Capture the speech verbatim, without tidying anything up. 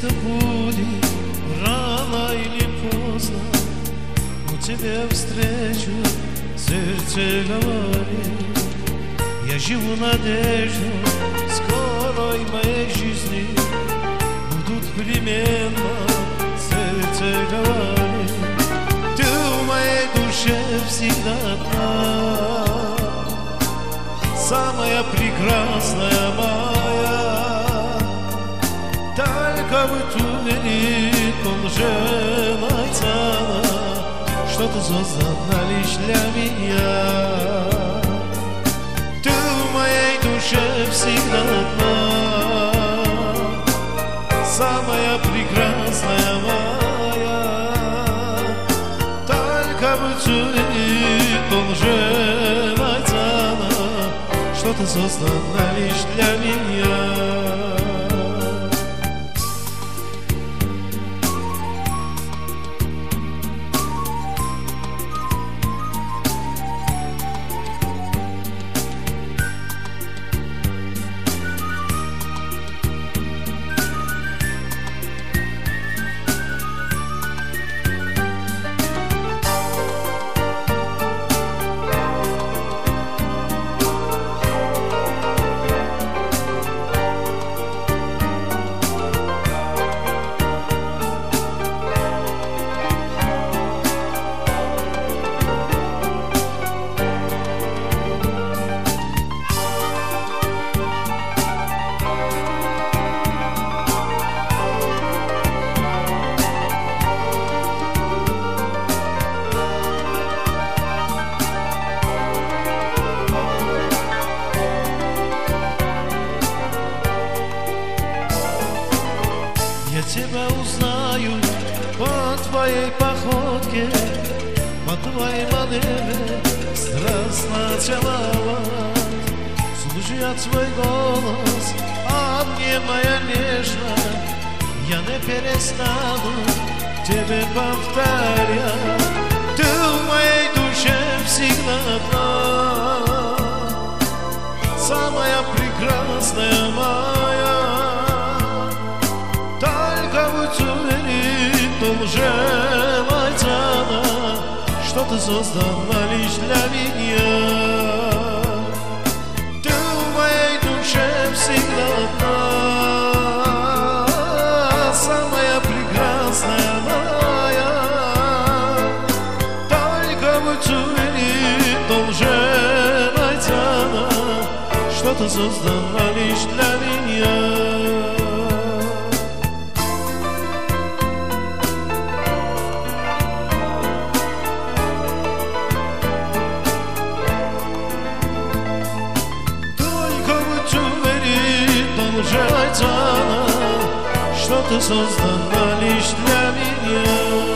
это будет рано или поздно, но тебя встречу, сердце говорит. Я живу надеждой, скорой моей жизни будут перемены, сердце говорит. Ты в моей душе всегда одна, самая прекрасная моя. Только бы ты верит, он женится, что ты создана лишь для меня. Ты в моей душе всегда одна, самая прекрасная моя. Только бы ты верит, он женится, что ты создана лишь для меня. Я тебя узнаю по твоей походке, по твоей манере страстно целовать. Слушая твой голос, а мне моя нежная, я не перестану тебе повторять. Ты в моей душе всегда одна, самая прекрасная моя. Желается, что ты создана лишь для меня. Ты в моей душе всегда одна, самая прекрасная моя. Только быть уверен, желается, что ты создана лишь для меня. Желается, что ты создана лишь для меня.